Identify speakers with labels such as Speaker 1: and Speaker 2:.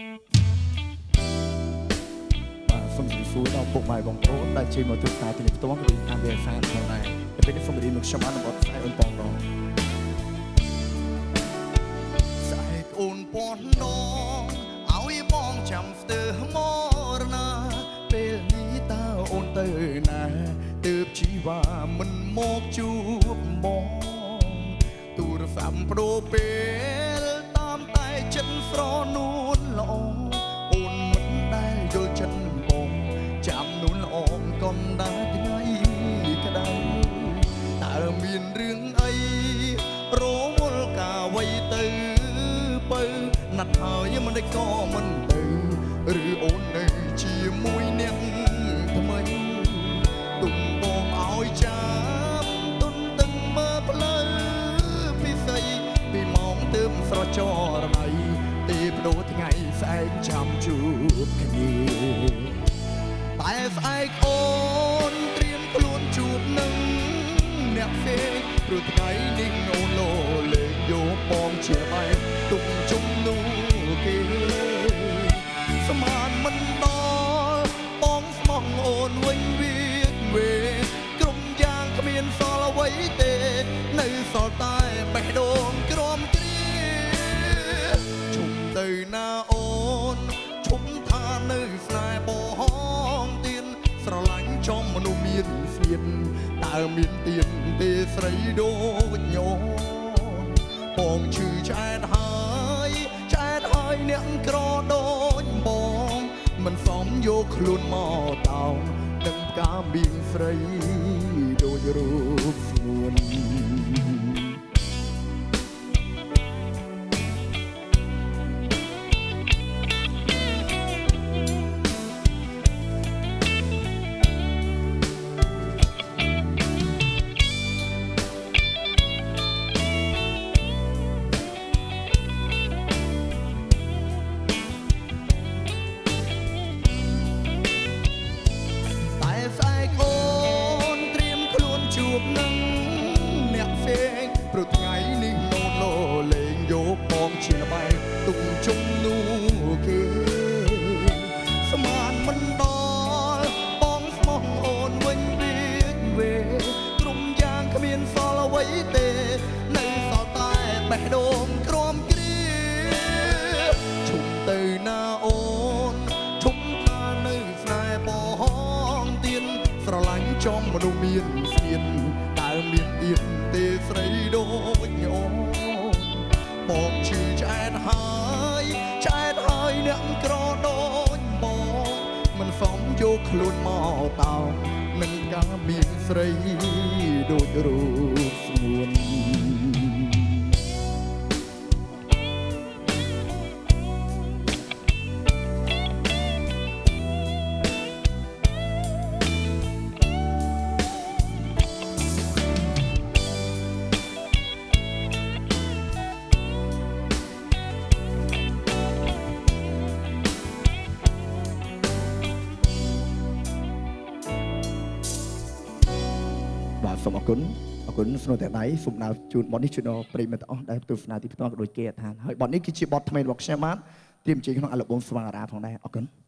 Speaker 1: សូមជម្រាបសួរដល់ពុកម៉ែបងប្អូនដែលជួយមកទស្សនាទីនេះផ្ទាល់ក៏ដូចតាមវាសារផងដែរពេលនេះសូមរៀបមកខ្ញុំបានបទស្អែកអូនបងដងស្អែកអូនបងដងឲ្យបងចាំស្ទើរមរណាពេលនេះតើអូនទៅណាទើបជីវ៉ាមិនមកជួបបងទូរស័ព្ទប្រូពេលតាមតែចិត្តស្រនួនល្អអូនមិនដែលយល់ចិត្តបងចាំនួនល្អកុំដែរថ្ងៃក្តៅតើមានរឿងអីរវល់កាវ័យទៅបើណាត់ហើយមិនได้ក៏មិនទៅឬអូននៅជាមួយអ្នកថ្មីទុំបងឲ្យចាំទុនទឹងមើលផ្លូវពិសីពីម៉ោងទើបស្រចរណៃទេបដូរថ្ងៃស្អែកចាំជួបគ្នាតែស្អែកអូនត្រៀមខ្លួនជួបនឹងអ្នកផ្សេងព្រោះថ្ងៃនេះអូនលោលេងយកបងជាបែបទុំជុំនោះគេស្មានមិនដល់បងស្មោះអូនវិញវាវេក្រុមយ៉ាងគ្មានសល់អ្វីទេនៅសល់តែបេះដូងក្រំគ្រាជុំទៅណាអូនជុំថានៅស្នេហ៍បងទៀនស្រឡាញ់ចំមនុស្សមានស្នៀតតើមានទៀនទេស្រីដូចញោមបងឈឺឆ្អែតហើយអ្នកក្រដូចបងមិនសមយកខ្លួនមកតោងនឹងផ្កាបៀងស្រីដូចរូបស្ងួនព្រោះថ្ងៃនេះអូនលោលេងយកបងជាល្បែងទុំជុំនោះគេស្មានមិនដល់បងស្មោះអូនវិញវេក្រុមយ៉ាងគ្មានសល់អ្វីទេនៅសល់តែបេះដូងក្រំគ្រាជុំទៅណាអូនជុំថានៅស្នេហ៍បងទៀនស្រឡាញ់ចំមនុស្សមានស្នៀនតើមានទៀនទេស្រីដូចញោមបងឈឺឆ្អែតហើយអ្នកក្រដូចបងមិនសមយកខ្លួនមកតោងនឹងការមានស្រីដូចរូបស្ងួនសូមអរគុណស្នូតែដៃសូមណៅជូនបទនេះជូនដល់ប្រិយមិត្តទាំងអស់ដែលទស្សនាទីផ្ទាល់ក៏ដូចគេឋានហើយបទនេះគឺជាបទថ្មីរបស់ខ្ញុំបាទត្រៀមជិះក្នុងអាល់ប៊ុមស្វាងអារ៉ាផងដែរអរគុណ